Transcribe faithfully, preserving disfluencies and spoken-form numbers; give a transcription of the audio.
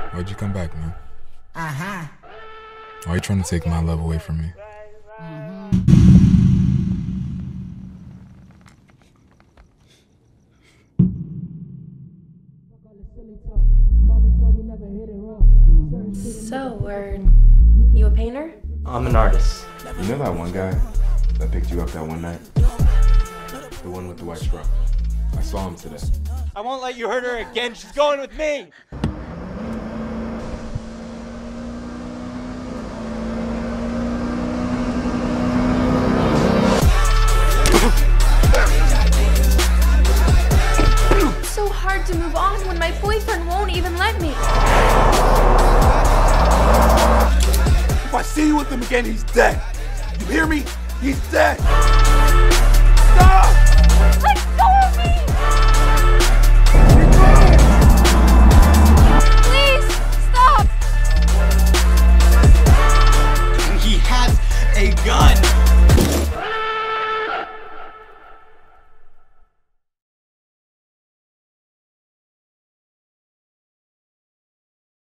Why'd you come back, man? Uh-huh. Why are you trying to take my love away from me? So, are you a painter? I'm an artist. You know that one guy that picked you up that one night? The one with the white scrub. I saw him today. I won't let you hurt her again. She's going with me. It's so hard to move on when my boyfriend won't even let me. If I see you with him again, he's dead. You hear me? He's dead.